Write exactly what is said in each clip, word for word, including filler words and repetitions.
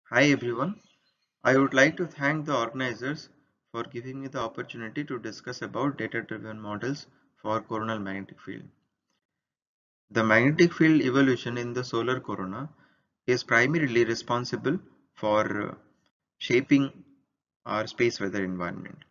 Hi everyone. I would like to thank the organizers for giving me the opportunity to discuss about data-driven models for coronal magnetic field. The magnetic field evolution in the solar corona is primarily responsible for uh, shaping our space weather environment.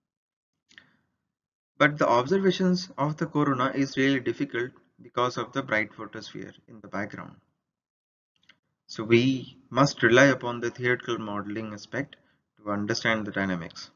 But the observations of the corona is really difficult because of the bright photosphere in the background. So we must rely upon the theoretical modeling aspect to understand the dynamics.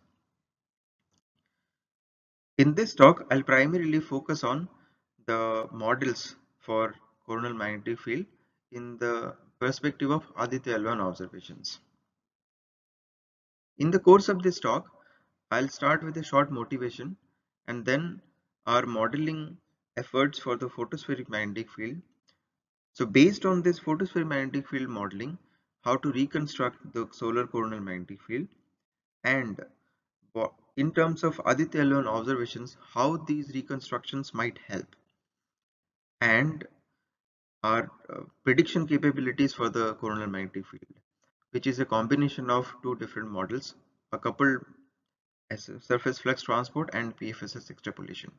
In this talk, I'll primarily focus on the models for coronal magnetic field in the perspective of Aditya L one observations. In the course of this talk, I'll start with a short motivation and then our modeling efforts for the photospheric magnetic field. So based on this photospheric magnetic field modeling, how to reconstruct the solar coronal magnetic field, and in terms of Aditya L one observations, how these reconstructions might help, and our uh, prediction capabilities for the coronal magnetic field, which is a combination of two different models, a coupled surface flux transport and P F S S extrapolation.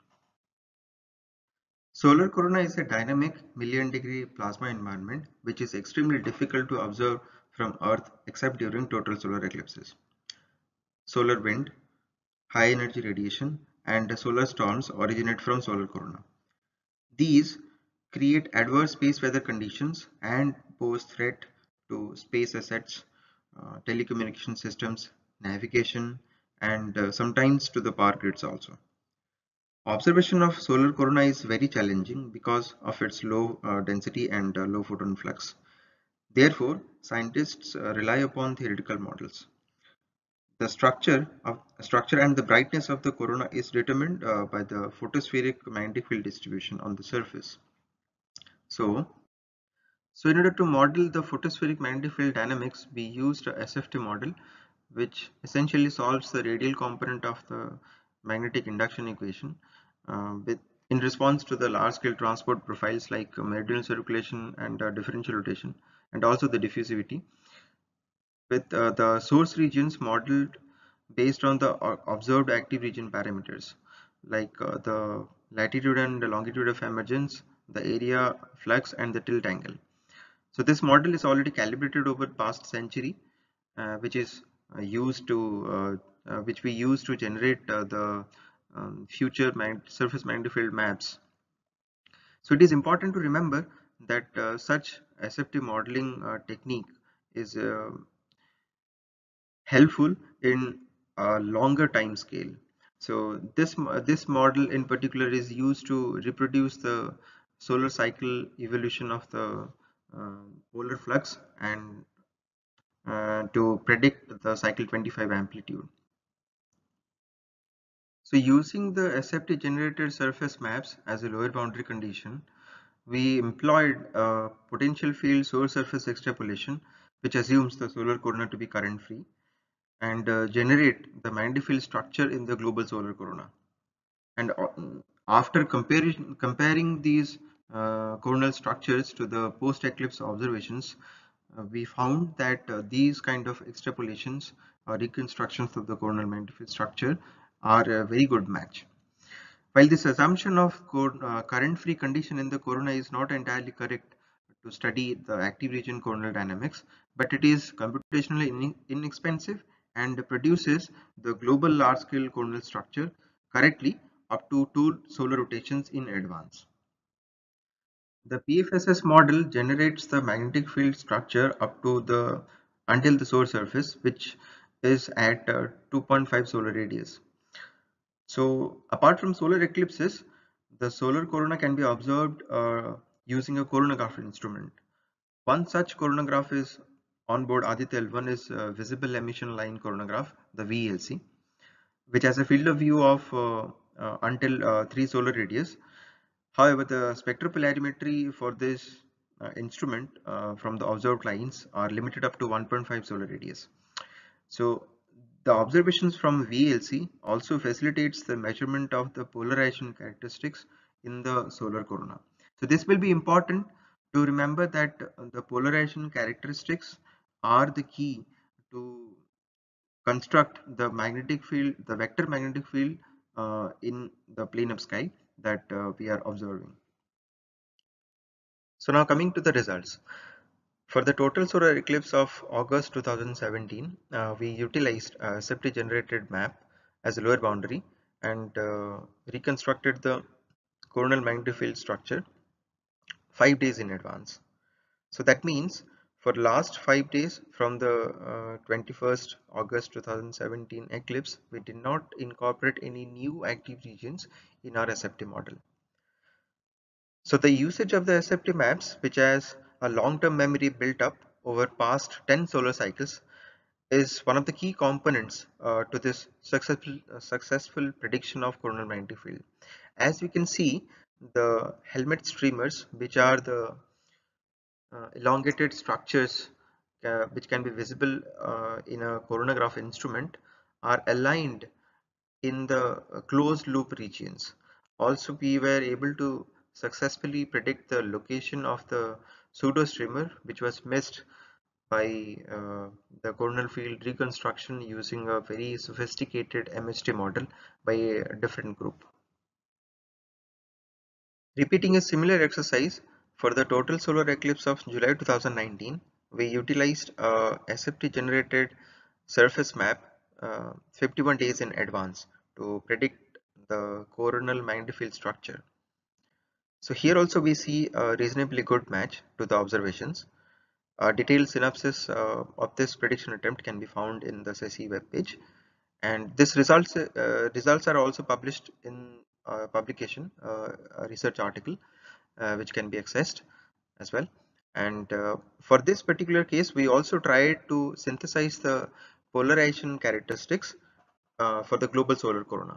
Solar corona is a dynamic million degree plasma environment which is extremely difficult to observe from Earth except during total solar eclipses. Solar wind, high energy radiation, and solar storms originate from solar corona. These create adverse space weather conditions and pose threat to space assets, uh, telecommunication systems, navigation, and uh, sometimes to the power grids also. Observation of solar corona is very challenging because of its low uh, density and uh, low photon flux. Therefore, scientists uh, rely upon theoretical models. The structure of structure and the brightness of the corona is determined uh, by the photospheric magnetic field distribution on the surface. So, So in order to model the photospheric magnetic field dynamics, we used a S F T model, which essentially solves the radial component of the magnetic induction equation uh, with in response to the large scale transport profiles like uh, meridional circulation and uh, differential rotation, and also the diffusivity, with uh, the source regions modeled based on the uh, observed active region parameters like uh, the latitude and the longitude of emergence, the area flux, and the tilt angle. So this model is already calibrated over past century, uh, which is uh, used to uh, uh, which we use to generate uh, the um, future mag surface magnetic field maps. So it is important to remember that uh, such S F T modeling uh, technique is uh, helpful in a longer time scale. So this this model in particular is used to reproduce the solar cycle evolution of the uh, polar flux and uh, to predict the cycle twenty-five amplitude. So using the S F T generated surface maps as a lower boundary condition, we employed a potential field source surface extrapolation, which assumes the solar corona to be current free, and uh, generate the magnetic field structure in the global solar corona. And uh, after comparing comparing these uh, coronal structures to the post eclipse observations, uh, we found that uh, these kind of extrapolations or reconstructions of the coronal magnetic field structure are a very good match. While this assumption of uh, current free condition in the corona is not entirely correct to study the active region coronal dynamics, but it is computationally in inexpensive and produces the global large scale coronal structure correctly up to two solar rotations in advance. The P F S S model generates the magnetic field structure up to the until the solar surface, which is at uh, two point five solar radius. So apart from solar eclipses, the solar corona can be observed uh, using a coronagraph instrument. One such coronagraph is on board Aditya L one is uh, visible emission line coronagraph, the V E L C, which has a field of view of uh, uh, until uh, three solar radius. However, the spectropolarimetry for this uh, instrument uh, from the observed lines are limited up to one point five solar radius. So the observations from V E L C also facilitates the measurement of the polarization characteristics in the solar corona. So this will be important to remember that uh, the polarization characteristics are the key to construct the magnetic field, the vector magnetic field uh, in the plane of sky that uh, we are observing. So now coming to the results. For the total solar eclipse of August two thousand seventeen, uh, we utilized a separately generated map as a lower boundary and uh, reconstructed the coronal magnetic field structure five days in advance. So that means for last five days from the uh, twenty-first August two thousand seventeen eclipse, we did not incorporate any new active regions in our S F T model. So the usage of the S F T maps, which has a long-term memory built up over past ten solar cycles, is one of the key components uh, to this successful, uh, successful prediction of coronal magnetic field. As we can see, the helmet streamers, which are the uh, elongated structures uh, which can be visible uh, in a coronagraph instrument, are aligned in the uh, closed loop regions. Also, we were able to successfully predict the location of the pseudo streamer, which was missed by uh, the coronal field reconstruction using a very sophisticated M H D model by a different group. Repeating a similar exercise for the total solar eclipse of July two thousand nineteen, we utilized a S F T generated surface map uh, fifty-one days in advance to predict the coronal magnetic field structure. So here also we see a reasonably good match to the observations. A detailed synopsis uh, of this prediction attempt can be found in the S E S I webpage, and this results uh, results are also published in a publication, uh, a research article, uh, which can be accessed as well. And uh, for this particular case, we also tried to synthesize the polarization characteristics uh, for the global solar corona.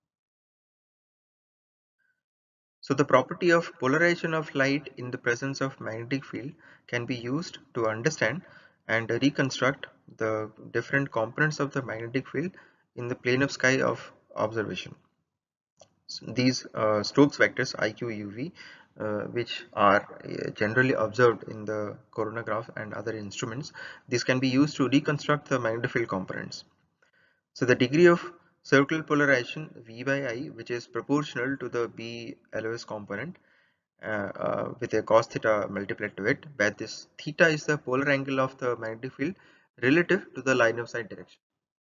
So the property of polarization of light in the presence of magnetic field can be used to understand and reconstruct the different components of the magnetic field in the plane of sky of observation. So these uh, Stokes vectors I Q U V, uh, which are uh, generally observed in the coronagraph and other instruments, these can be used to reconstruct the magnetic field components. So the degree of circular polarization V by I, which is proportional to the B L O S component uh, uh, with a cos theta multiplied to it, where this theta is the polar angle of the magnetic field relative to the line of sight direction.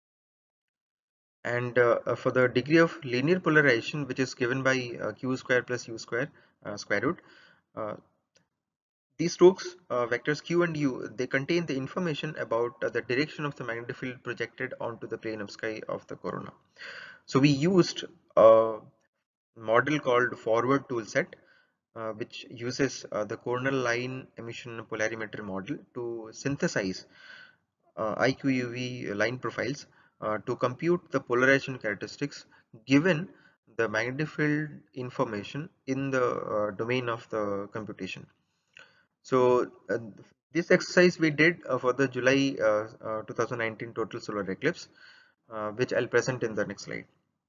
And uh, uh, for the degree of linear polarization, which is given by uh, q square plus u square uh, square root, uh, these Stokes uh, vectors q and u, they contain the information about uh, the direction of the magnetic field projected onto the plane of sky of the corona. So we used a model called forward toolset, uh, which uses uh, the coronal line emission polarimeter model to synthesize uh, I Q U V line profiles uh, to compute the polarization characteristics given the magnetic field information in the uh, domain of the computation. So uh, this exercise we did uh, for the July uh, uh, two thousand nineteen total solar eclipse, uh, which I'll present in the next slide.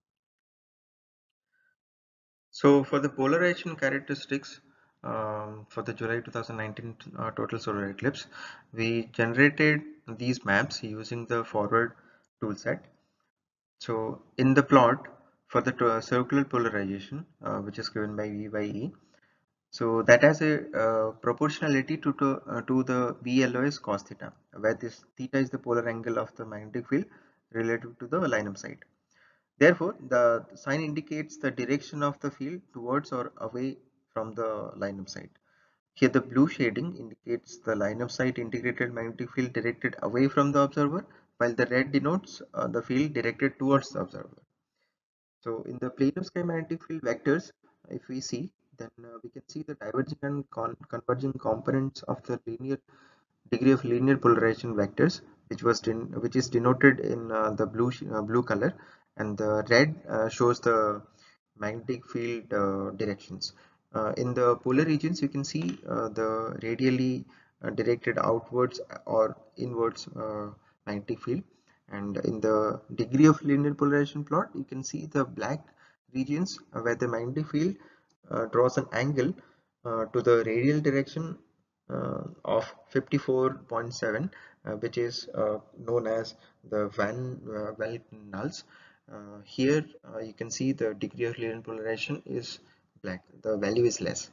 So for the polarization characteristics um, for the July two thousand nineteen uh, total solar eclipse, we generated these maps using the forward toolset. So in the plot for the uh, circular polarization, uh, which is given by V by E, so that has a uh, proportionality to to, uh, to the B L O S cos theta, where this theta is the polar angle of the magnetic field relative to the line of sight. Therefore, the sign indicates the direction of the field towards or away from the line of sight. Here the blue shading indicates the line of sight integrated magnetic field directed away from the observer, while the red denotes uh, the field directed towards the observer. So in the plane of sky magnetic field vectors, if we see, then uh, we can see the diverging and con converging components of the linear degree of linear polarization vectors, which was which is denoted in uh, the blue uh, blue color, and the red uh, shows the magnetic field uh, directions. Uh, in the polar regions, you can see uh, the radially uh, directed outwards or inwards uh, magnetic field, and in the degree of linear polarization plot, you can see the black regions uh, where the magnetic field uh, draws an angle uh, to the radial direction uh, of fifty-four point seven, uh, which is uh, known as the Van uh, Welt nulls. Uh, here uh, you can see the degree of linear polarization is black, the value is less.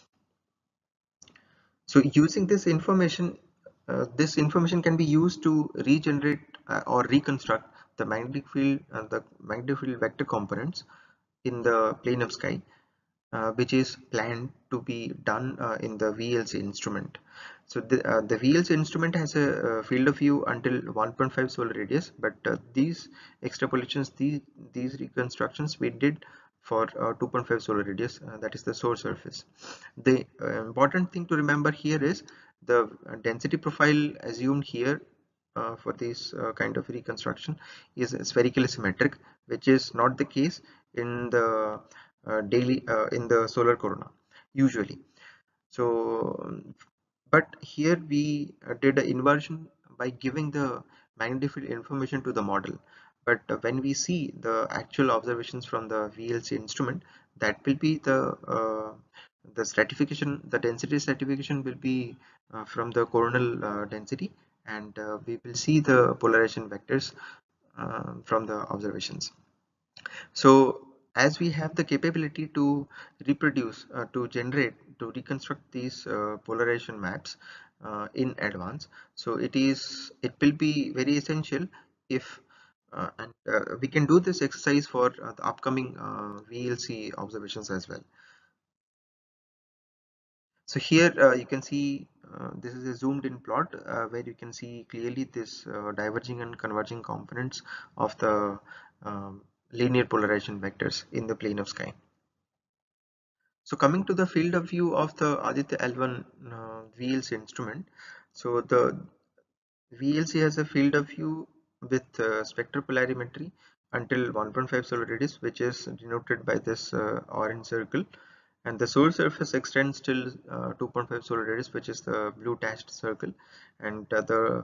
So using this information, uh, this information can be used to regenerate uh, or reconstruct the magnetic field and the magnetic field vector components in the plane of sky, uh, which is planned to be done uh, in the V L C instrument. So the, uh, the V L C instrument has a, uh field of view until one point five solar radius, but uh, these extrapolations, these, these reconstructions we did for uh, two point five solar radius, uh, that is the source surface. The uh, important thing to remember here is the uh, density profile assumed here uh, for this uh, kind of reconstruction is spherically symmetric, which is not the case in the uh, daily uh, in the solar corona usually. So um, but here we uh, did an inversion by giving the magnetic field information to the model, but uh, when we see the actual observations from the V L C instrument, that will be the uh, the stratification, the density stratification will be uh, from the coronal uh, density, and uh, we will see the polarization vectors uh, from the observations. So as we have the capability to reproduce, uh, to generate, to reconstruct these uh, polarization maps uh, in advance, so it is, it will be very essential if uh, and uh, we can do this exercise for uh, the upcoming uh, V L C observations as well. So here uh, you can see uh, this is a zoomed in plot uh, where you can see clearly this uh, diverging and converging components of the um, linear polarization vectors in the plane of sky. So coming to the field of view of the Aditya L one uh, V L C instrument, so the V L C has a field of view with uh, spectropolarimetry until one point five solar radius, which is denoted by this uh, orange circle, and the solar surface extends till uh, two point five solar radius, which is the blue dashed circle, and uh, the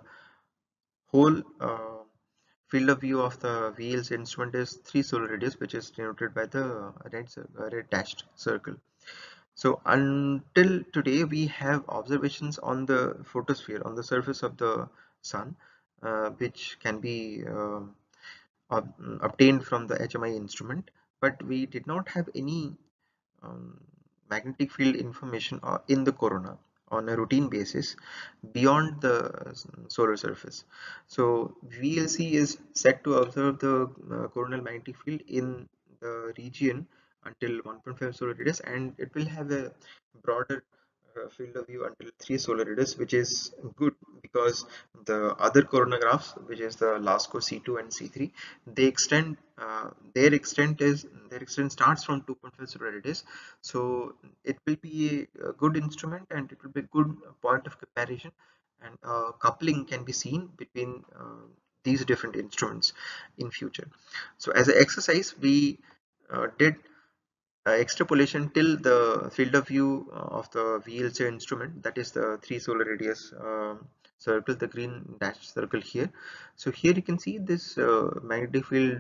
whole uh, field of view of the V L C instrument is three solar radius, which is denoted by the red, uh, red dashed circle. So until today, we have observations on the photosphere, on the surface of the sun, uh, which can be uh, ob obtained from the H M I instrument, but we did not have any um, magnetic field information uh, in the corona on a routine basis beyond the solar surface. So V L C is set to observe the uh, coronal magnetic field in the region until one point five solar radius, and it will have a broader uh, field of view until three solar radius, which is good because the other coronagraphs, which is the LASCO C two and C three, they extend uh, their extent is their extent starts from two point five solar radius. So it will be a, a good instrument, and it will be a good point of comparison, and uh, coupling can be seen between uh, these different instruments in future. So as an exercise, we uh, did uh, extrapolation till the field of view uh, of the V L C instrument, that is the three solar radius um, circle, the green dashed circle here. So here you can see this uh, magnetic field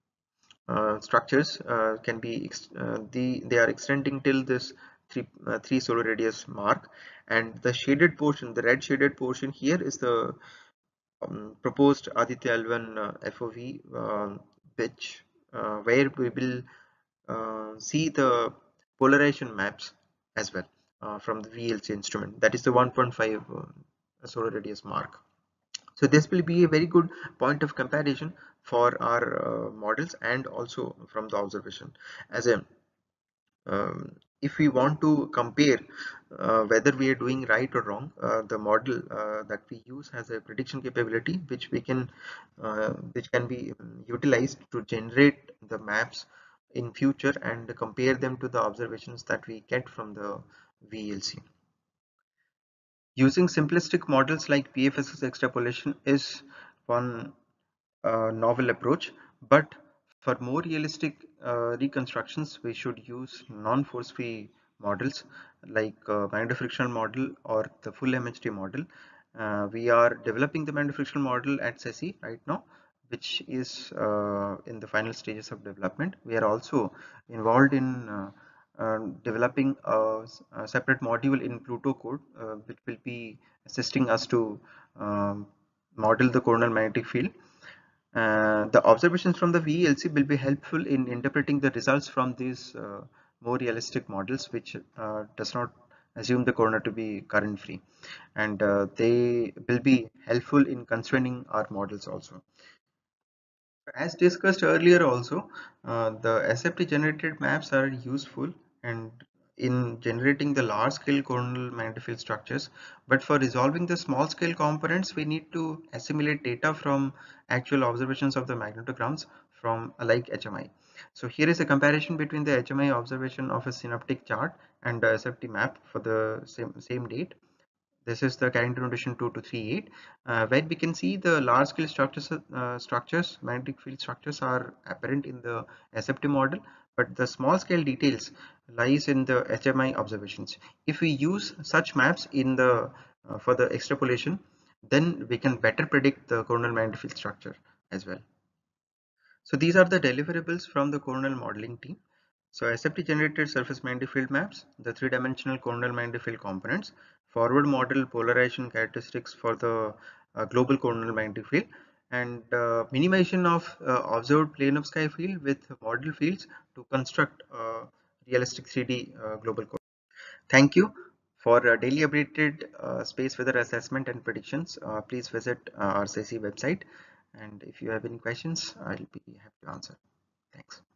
uh, structures uh, can be uh, the they are extending till this three uh, three solar radius mark, and the shaded portion, the red shaded portion here is the um, proposed Aditya L one uh, F O V, uh, which uh, where we will uh, see the polarization maps as well uh, from the V L C instrument, that is the one point five uh, solar radius mark. So this will be a very good point of comparison for our uh, models and also from the observation. As a um, if we want to compare uh, whether we are doing right or wrong, uh, the model uh, that we use has a prediction capability which we can uh, which can be um, utilized to generate the maps in future and compare them to the observations that we get from the V L C. Using simplistic models like P F S S extrapolation is one uh, novel approach, but for more realistic uh, reconstructions, we should use non-force free models like uh, magnetofrictional model or the full M H D model. Uh, we are developing the magnetofrictional model at S E S I right now, which is uh, in the final stages of development. We are also involved in uh, uh, developing a, a separate module in Pluto code, uh, which will be assisting us to um, model the coronal magnetic field. Uh, the observations from the V E L C will be helpful in interpreting the results from these uh, more realistic models, which uh, does not assume the corona to be current free, and uh, they will be helpful in constraining our models also. As discussed earlier also, uh, the S F T generated maps are useful and in generating the large scale coronal magnetic field structures, but for resolving the small scale components we need to assimilate data from actual observations of the magnetograms from uh, like H M I. So here is a comparison between the H M I observation of a synaptic chart and the S F T map for the same, same date. This is the Carrington notation two to three eight, uh, where we can see the large scale structures, uh, structures, magnetic field structures are apparent in the S F T model, but the small scale details lies in the H M I observations. If we use such maps in the uh, for the extrapolation, then we can better predict the coronal magnetic field structure as well. So these are the deliverables from the coronal modeling team. So S F T generated surface magnetic field maps, the three-dimensional coronal magnetic field components, forward model polarization characteristics for the uh, global coronal magnetic field, and uh, minimization of uh, observed plane of sky field with model fields to construct uh, realistic three D uh, global coordinate. Thank you. For uh, daily updated uh, space weather assessment and predictions, uh, please visit uh, our S E S I website. And if you have any questions, I'll be happy to answer. Thanks.